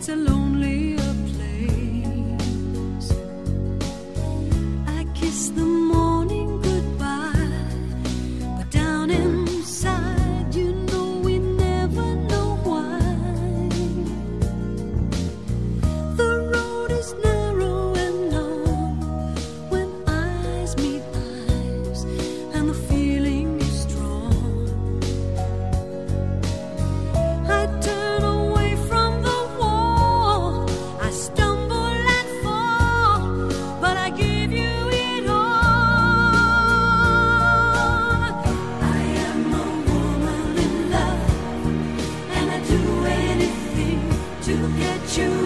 it's a lonelier place. I kiss the morning goodbye, but down inside, you know we never know why. The road is narrow and long when eyes meet eyes, and the feeling is strong. I turn away from the wall, I stumble and fall, but I give you it all. I am a woman in love, and I do anything to get you